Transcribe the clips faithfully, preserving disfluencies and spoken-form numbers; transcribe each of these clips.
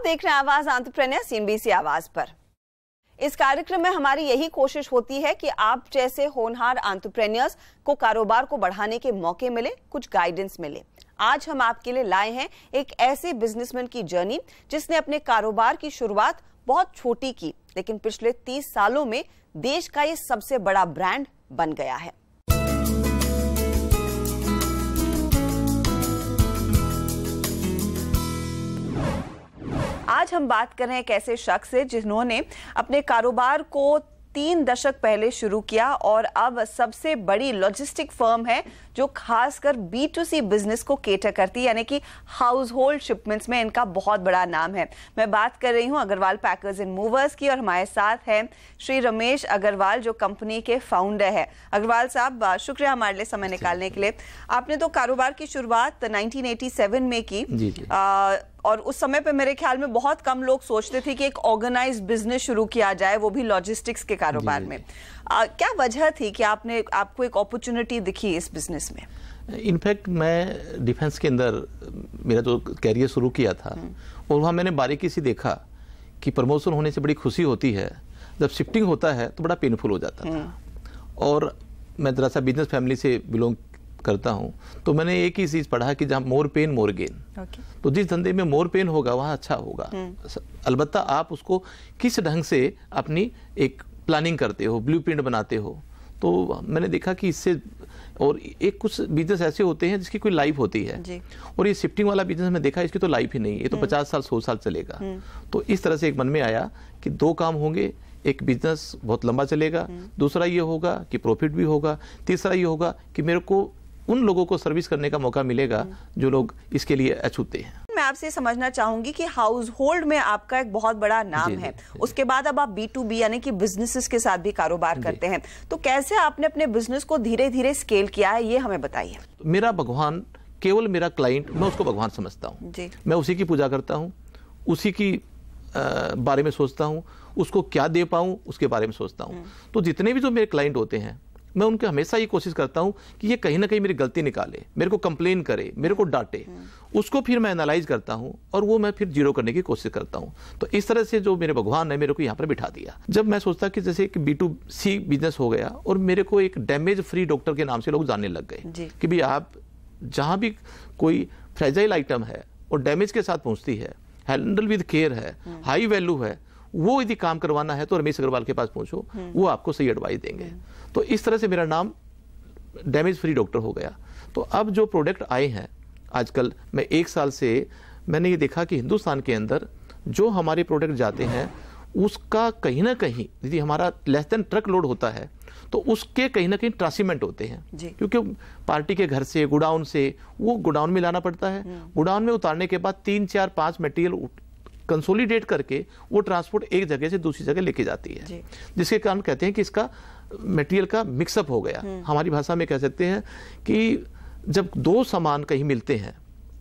देख रहे हैं आवाज एंटरप्रेन्योर सीएनबीसी आवाज पर। इस कार्यक्रम में हमारी यही कोशिश होती है कि आप जैसे होनहार एंटरप्रेन्योर्स को कारोबार को बढ़ाने के मौके मिले, कुछ गाइडेंस मिले। आज हम आपके लिए लाए हैं एक ऐसे बिजनेसमैन की जर्नी जिसने अपने कारोबार की शुरुआत बहुत छोटी की, लेकिन पिछले तीस सालों में देश का ये सबसे बड़ा ब्रांड बन गया है। आज हम बात कर रहे हैं एक ऐसे शख्स से जिन्होंने अपने कारोबार को तीन दशक पहले शुरू किया और अब सबसे बड़ी लॉजिस्टिक फर्म है जो खासकर बी टू सी बिजनेस को केटर करती है, यानी कि हाउस होल्ड शिपमेंट्स में इनका बहुत बड़ा नाम है। मैं बात कर रही हूं अग्रवाल पैकर्स एंड मूवर्स की और हमारे साथ हैं श्री रमेश अग्रवाल जो कंपनी के फाउंडर है। अग्रवाल साहब, शुक्रिया हमारे लिए समय निकालने के लिए। आपने तो कारोबार की शुरुआत नाइनटीन एटी सेवन में की जी जी। आ, और उस समय पे मेरे ख्याल में बहुत कम लोग सोचते थे कि एक ऑर्गेनाइज्ड बिजनेस शुरू किया जाए, वो भी लॉजिस्टिक्स के कारोबार में। आ, क्या वजह थी कि आपने आपको एक अपॉर्चुनिटी दिखी इस बिजनेस में? इनफैक्ट मैं डिफेंस के अंदर मेरा जो कैरियर शुरू किया था और वहाँ मैंने बारीकी से देखा कि प्रमोशन होने से बड़ी खुशी होती है, जब शिफ्टिंग होता है तो बड़ा पेनफुल हो जाता था। और मैं जरा सा बिजनेस फैमिली से बिलोंग करता हूँ, तो मैंने एक ही चीज पढ़ा कि जहाँ more pain more gain. okay. तो जिस धंधे में मोर पेन होगा वहाँ अच्छा होगा। अलबत्ता आप उसको किस ढंग से अपनी एक प्लानिंग करते हो, ब्लूप्रिंट बनाते हो। तो मैंने देखा कि इससे, और एक कुछ बिजनेस ऐसे होते हैं जिसकी कोई लाइफ होती है जी। और ये शिफ्टिंग वाला बिजनेस में देखा इसकी तो लाइफ ही नहीं, ये तो पचास साल सौ साल चलेगा। तो इस तरह से एक मन में आया कि दो काम होंगे, एक बिजनेस बहुत लंबा चलेगा, दूसरा ये होगा कि प्रॉफिट भी होगा, तीसरा ये होगा कि मेरे को उन लोगों को सर्विस करने का मौका मिलेगा जो लोग इसके लिए अछूते हैं। मैं आपसे समझना चाहूंगी कि हाउस होल्ड में आपका एक बहुत बड़ा नाम जी, है जी, जी, उसके बाद अब आप बी टू बी यानी कि बिजनेसेस के साथ भी कारोबार करते हैं, तो कैसे आपने अपने बिजनेस को धीरे धीरे स्केल किया है, ये हमें बताइए। मेरा भगवान केवल मेरा क्लाइंट, मैं उसको भगवान समझता हूँ। मैं उसी की पूजा करता हूँ, उसी की बारे में सोचता हूँ, उसको क्या दे पाऊँ उसके बारे में सोचता हूँ। तो जितने भी जो मेरे क्लाइंट होते हैं मैं उनके हमेशा ये कोशिश करता हूं कि ये कहीं ना कहीं मेरी गलती निकाले, मेरे को कंप्लेन करे, मेरे को डांटे, उसको फिर मैं एनालाइज करता हूं और वो मैं फिर जीरो करने की कोशिश करता हूं। तो इस तरह से जो मेरे भगवान ने मेरे को यहाँ पर बिठा दिया। जब मैं सोचता कि जैसे कि बी टू सी बिजनेस हो गया और मेरे को एक डैमेज फ्री डॉक्टर के नाम से लोग जानने लग गए कि भाई आप जहाँ भी कोई फ्रेजाइल आइटम है और डैमेज के साथ पहुँचती है, हैंडल विद केयर है, हाई वैल्यू है, वो यदि काम करवाना है तो रमेश अग्रवाल के पास पहुंचो, वो आपको सही एडवाइस देंगे। तो इस तरह से मेरा नाम डैमेज फ्री डॉक्टर हो गया। तो अब जो प्रोडक्ट आए हैं आजकल, मैं एक साल से मैंने ये देखा कि हिंदुस्तान के अंदर जो हमारे प्रोडक्ट जाते हैं उसका कहीं ना कहीं यदि हमारा लेस देन ट्रक लोड होता है तो उसके कहीं ना कहीं ट्रांसशिपमेंट होते हैं, क्योंकि पार्टी के घर से गोडाउन से वो गोडाउन में लाना पड़ता है। गोडाउन में उतारने के बाद तीन चार पाँच मटेरियल कंसोलिडेट करके वो ट्रांसपोर्ट एक जगह से दूसरी जगह लेके जाती है, जिसके कारण कहते हैं कि इसका मटेरियल का मिक्सअप हो गया। हमारी भाषा में कह सकते हैं कि जब दो सामान कहीं मिलते हैं,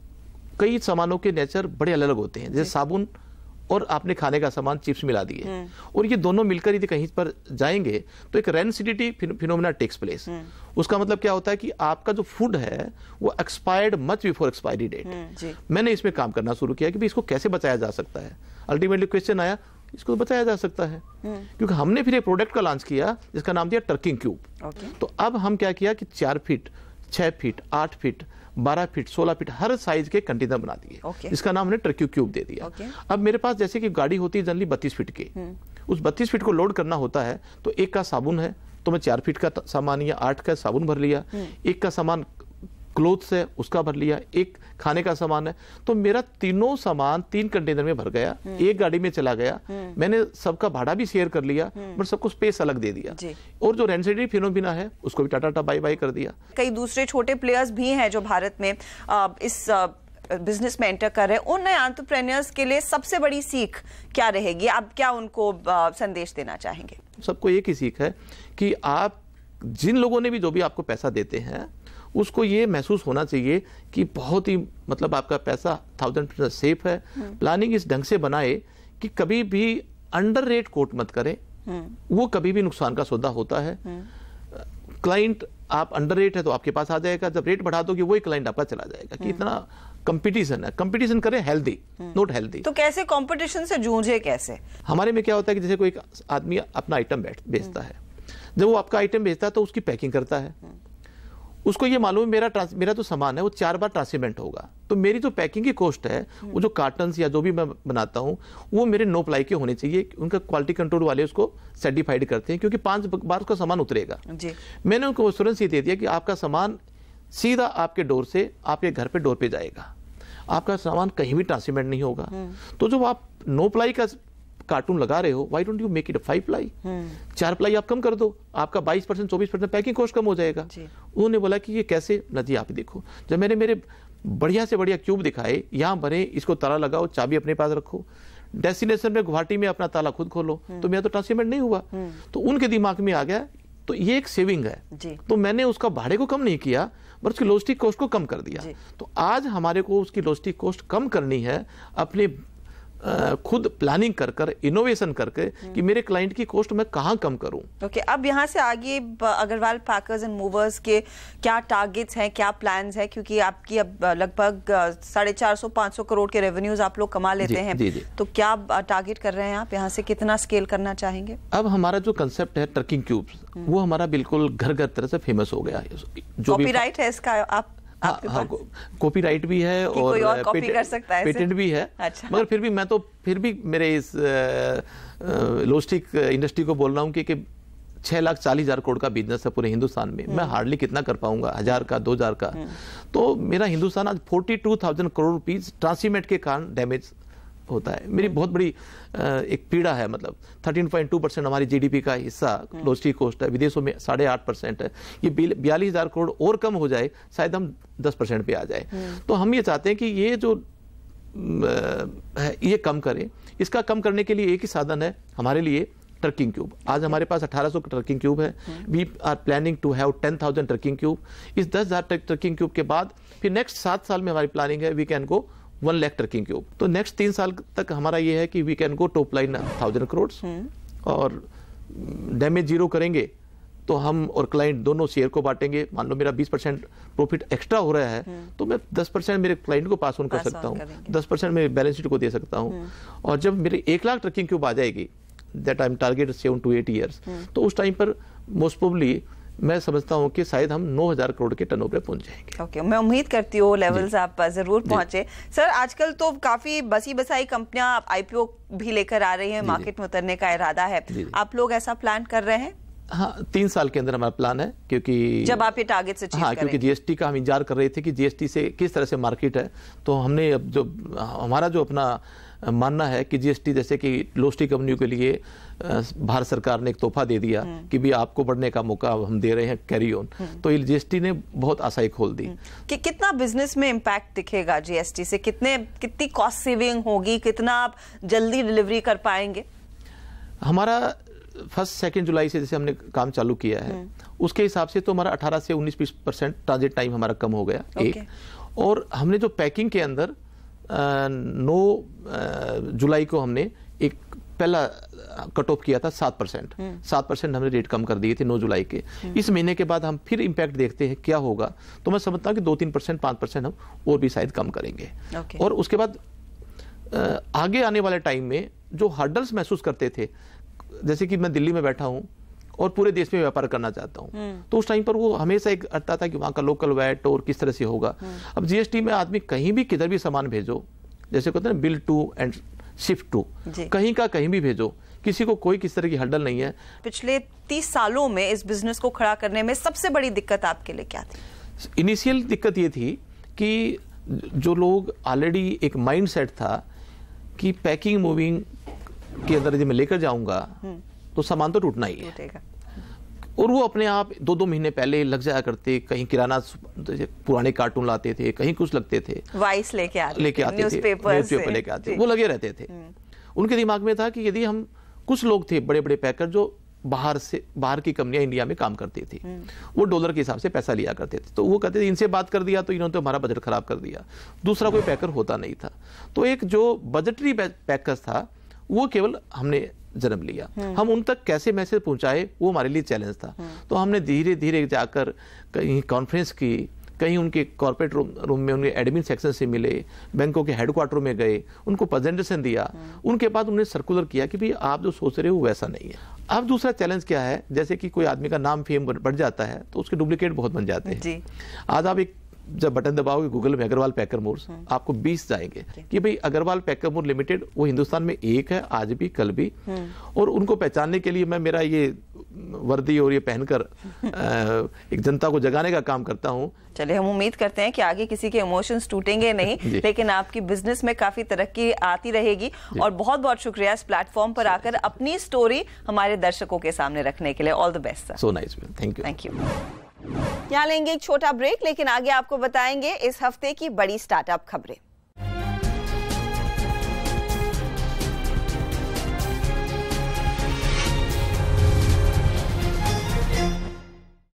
कई सामानों के नेचर बड़े अलग अलग होते हैं, जैसे साबुन और आपने खाने का सामान चिप्स मिला दिए और ये दोनों मिलकर यदि कहीं पर जाएंगे तो एक रेनसिडिटी फिनोमेना टेक्स प्लेस। उसका मतलब क्या होता है कि आपका जो फूड है वो expired much before expiry date. मैंने इसमें काम करना शुरू किया कि भाई इसको कैसे बचाया जा सकता है। अल्टीमेटली क्वेश्चन आया, इसको बचाया जा सकता है, क्योंकि हमने फिर एक प्रोडक्ट का लॉन्च किया जिसका नाम दिया टर्किंग क्यूब। तो अब हम क्या किया कि चार फीट छह फीट आठ फीट बारह फीट सोलह फीट हर साइज के कंटेनर बना दिए, okay. इसका नाम हमने टर्की क्यूब दे दिया। okay. अब मेरे पास जैसे कि गाड़ी होती है जनरली बत्तीस फीट की, उस बत्तीस फीट को लोड करना होता है तो एक का साबुन है तो मैं चार फीट का सामान या आठ का साबुन भर लिया, एक का सामान क्लोथ्स है उसका भर लिया, एक खाने का सामान है, तो मेरा तीनों सामान तीन कंटेनर में भर गया, एक गाड़ी में चला गया। मैंने सबका भाड़ा भी शेयर कर लिया बट सबको स्पेस अलग दे दिया, और जो रेंसिडिटी फिनोमेना है उसको भी टाटा टाटा बाय बाय कर दिया। कई दूसरे छोटे प्लेयर्स भी हैं जो भारत में आ, इस बिजनेस में एंटर कर रहे हैं। उन नए एंटरप्रेन्योर्स के लिए सबसे बड़ी सीख क्या रहेगी? आप क्या उनको आ, संदेश देना चाहेंगे? सबको एक ही सीख है कि आप जिन लोगों ने भी जो भी आपको पैसा देते हैं उसको ये महसूस होना चाहिए कि बहुत ही मतलब आपका पैसा थाउजेंड परसेंट सेफ है। प्लानिंग इस ढंग से बनाए कि कभी भी अंडर रेट कोट मत करें, वो कभी भी नुकसान का सौदा होता है। क्लाइंट आप अंडर रेट है तो आपके पास आ जाएगा, जब रेट बढ़ा दोगे वही क्लाइंट आपका चला जाएगा। कि इतना कंपटीशन है, कंपटीशन करें हेल्दी, नॉट हेल्दी। तो कैसे कंपटीशन से जूझे कैसे? हमारे में क्या होता है कि जैसे कोई आदमी अपना आइटम बेचता है, जब वो आपका आइटम बेचता है तो उसकी पैकिंग करता है, उसको ये मालूम है मेरा मेरा जो सामान है वो चार बार ट्रांसपेमेंट होगा, तो मेरी जो पैकिंग की कॉस्ट है, वो जो कार्टन्स या जो भी मैं बनाता हूँ वो मेरे नो प्लाई के होने चाहिए। उनका क्वालिटी कंट्रोल वाले उसको सर्टिफाइड करते हैं, क्योंकि पांच बार उसका सामान उतरेगा जी। मैंने उनको एश्योरेंस ये दे दिया कि आपका सामान सीधा आपके डोर से आपके घर पे डोर पे जाएगा, आपका सामान कहीं भी ट्रांसपेमेंट नहीं होगा। तो जो आप नो प्लाई का कार्टून लगा रहे हो, why don't you make it five ply, चार प्लाई आप कम कर दो, आपका बाईस परसेंट चौबीस परसेंट पैकिंग कॉस्ट कम हो जाएगा। उन्होंने बोला कि ये कैसे ना जी, आप देखो, जब मैंने मेरे बढ़िया से बढ़िया क्यूब दिखाए, यहाँ भरे, इसको ताला लगाओ, चाबी अपने पास रखो, डेस्टिनेशन में गुवाहाटी में अपना ताला खुद खोलो, तो मेरा तो ट्रांसपेमेंट नहीं हुआ। तो उनके दिमाग में आ गया तो ये एक सेविंग है जी। तो मैंने उसका भाड़े को कम नहीं किया, बस उसकी लॉजिस्टिक कॉस्ट को कम कर दिया। तो आज हमारे को उसकी लॉजिस्टिक कॉस्ट कम करनी है, अपने खुद प्लानिंग कर कर इनोवेशन करके कि मेरे क्लाइंट की कॉस्ट मैं कहां कम करूं। ओके okay, अब यहां से आगे अग्रवाल पैकर्स एंड मूवर्स के क्या टारगेट्स हैं, क्या प्लान्स हैं, क्योंकि आपकी अब लगभग साढ़े चार सौ पांच सौ करोड़ के रेवेन्यूज आप लोग कमा लेते जी, हैं जी, जी. तो क्या टारगेट कर रहे हैं आप, यहां से कितना स्केल करना चाहेंगे? अब हमारा जो कंसेप्ट है ट्रकिंग क्यूब्स, वो हमारा बिल्कुल घर घर तरह से फेमस हो गया है। जो कॉपीराइट है इसका आप हाँ, हाँ, कॉपीराइट भी है और पेटेंट भी है। अच्छा। मगर फिर भी मैं तो फिर भी मेरे इस लॉजिस्टिक इंडस्ट्री को बोल रहा हूँ कि, कि छह लाख चालीस हजार करोड़ का बिजनेस है पूरे हिंदुस्तान में, मैं हार्डली कितना कर पाऊंगा, हजार का दो हजार का। तो मेरा हिंदुस्तान आज forty two thousand crore rupees transmit के कारण डैमेज होता है। मेरी बहुत बड़ी एक पीड़ा है, मतलब तेरह पॉइंट दो परसेंट हमारी जीडीपी का हिस्सा लॉजिस्टिक कॉस्ट है, विदेशों में साढ़े आठ परसेंट है। ये बयालीस हजार करोड़ और कम हो जाए, शायद हम दस परसेंट पे आ जाए। तो हम ये चाहते हैं कि ये जो है ये कम करें। इसका कम करने के लिए एक ही साधन है हमारे लिए, ट्रकिंग क्यूब। आज हमारे पास अठारह सौ ट्रकिंग क्यूब है। We are planning to have ten thousand trucking cube. इस दस हजार ट्रकिंग क्यूब के बाद फिर नेक्स्ट सात साल में हमारी प्लानिंग है we can go one lakh trucking cube. तो नेक्स्ट तीन साल तक हमारा ये है कि we can go top line thousand crore और डैमेज जीरो करेंगे। तो हम और क्लाइंट दोनों शेयर को बांटेंगे। मान लो मेरा बीस परसेंट प्रॉफिट एक्स्ट्रा हो रहा है तो मैं दस परसेंट मेरे क्लाइंट को पास ऑन कर सकता हूँ, दस परसेंट मेरे बैलेंस शीट को दे सकता हूँ। और जब मेरे एक लाख ट्रकिंग क्यूब आ जाएगी, that I am target seven to eight years, तो उस टाइम पर मोस्ट प्रोबेबली मैं समझता हूं कि शायद हम नौ हज़ार करोड़ के टर्नओवर पे पहुंच जाएंगे। ओके okay, मैं उम्मीद करती हूँ लेवल्स आप जरूर पहुंचे। सर, आजकल तो काफी बसी बसाई कंपनियां आईपीओ भी लेकर आ रही हैं, मार्केट में उतरने का इरादा है, आप लोग ऐसा प्लान कर रहे हैं? हाँ, तीन साल के अंदर हमारा प्लान है, क्योंकि जब आप ये टारगेट से हाँ, क्योंकि जीएसटी का हम इंतजार कर रहे थे कि जीएसटी से किस तरह से मार्केट है। तो हमने अब जो हमारा जो अपना मानना है कि जीएसटी जैसे कि लॉजिस्टिक कंपनियों के लिए भारत सरकार ने एक तोहफा दे दिया कि भी आपको बढ़ने का मौका हम दे रहे हैं, कैरी ऑन। तो ये जीएसटी ने बहुत आशाएं खोल दी कि कितना बिजनेस में इंपैक्ट दिखेगा जीएसटी से, कितने कितनी कॉस्ट सेविंग होगी, कितना आप जल्दी डिलीवरी कर पाएंगे? हमारा फर्स्ट सेकेंड जुलाई से जैसे हमने काम चालू किया है उसके हिसाब से तो हमारा अठारह से उन्नीस बीस परसेंट ट्रांजिट टाइम हमारा कम हो गया एक। और हमने जो पैकिंग के अंदर नौ जुलाई को हमने एक पहला कट ऑफ किया था सात परसेंट सात परसेंट हमने रेट कम कर दिए थे नौ जुलाई के। इस महीने के बाद हम फिर इम्पैक्ट देखते हैं क्या होगा, तो मैं समझता हूँ कि दो तीन परसेंट पाँच परसेंट हम और भी शायद कम करेंगे। okay. और उसके बाद आगे आने वाले टाइम में जो हर्डल्स महसूस करते थे, जैसे कि मैं दिल्ली में बैठा हूँ और पूरे देश में व्यापार करना चाहता हूँ, तो उस टाइम पर वो हमेशा एक आता था कि वहाँ का लोकल वैट और किस तरह से होगा। अब जीएसटी में आदमी कहीं भी किधर भी सामान भेजो, जैसे कहते हैं bill to and shift to, कहीं का कहीं भी भेजो, किसी को कोई किस तरह की हर्डल नहीं है। पिछले तीस सालों में इस बिजनेस को खड़ा करने में सबसे बड़ी दिक्कत आपके लिए क्या थी? इनिशियल दिक्कत ये थी कि जो लोग ऑलरेडी एक माइंड सेट था कि पैकिंग मूविंग के अंदर जब मैं लेकर जाऊंगा तो सामान तो टूटना ही है, और वो अपने आप दो दो महीने पहले लग जाया करते, कहीं किराना पुराने कार्टून लाते थे, कहीं कुछ लगते थे, वाइस लेके आते लेके आते थे, न्यूज़पेपर लेके आते, वो लगे रहते थे। उनके दिमाग में था कि यदि हम, कुछ लोग थे बड़े बड़े पैकर जो बाहर से बाहर की कंपनियां इंडिया में काम करती थी, वो डॉलर के हिसाब से पैसा लिया करते थे, तो वो कहते थे इनसे बात कर दिया तो इन्होंने तो हमारा बजट खराब कर दिया। दूसरा कोई पैकर होता नहीं था, तो एक जो बजटरी पैकर था वो केवल हमने जन्म लिया। हम उन तक कैसे मैसेज पहुंचाए वो हमारे लिए चैलेंज था। तो हमने धीरे धीरे जाकर कहीं कॉन्फ्रेंस की, कहीं उनके कॉर्पोरेट रूम, रूम में उनके एडमिन सेक्शन से मिले, बैंकों के हेडक्वार्टर में गए, उनको प्रेजेंटेशन दिया, उनके बाद उन्होंने सर्कुलर किया कि भाई आप जो सोच रहे हो वैसा नहीं है। अब दूसरा चैलेंज क्या है, जैसे कि कोई आदमी का नाम फेम बढ़ जाता है तो उसके डुप्लीकेट बहुत बन जाते हैं। आज आप एक जब बटन दबाओगे गूगल में अग्रवाल पैकरमोर्स, आपको बीस जाएंगे कि भाई अग्रवाल पैकरमोर लिमिटेड वो हिंदुस्तान में एक है, आज भी कल भी। और उनको पहचानने के लिए मैं मेरा ये वर्दी और ये पहनकर एक जनता को जगाने का काम करता हूं। चलिए, हम उम्मीद करते हैं कि आगे किसी के इमोशंस टूटेंगे नहीं, लेकिन आपकी बिजनेस में काफी तरक्की आती रहेगी। और बहुत बहुत शुक्रिया इस प्लेटफॉर्म पर आकर अपनी स्टोरी हमारे दर्शकों के सामने रखने के लिए। All the best sir. So nice, thank you. Thank you. यहाँ लेंगे एक छोटा ब्रेक, लेकिन आगे आपको बताएंगे इस हफ्ते की बड़ी स्टार्टअप खबरें।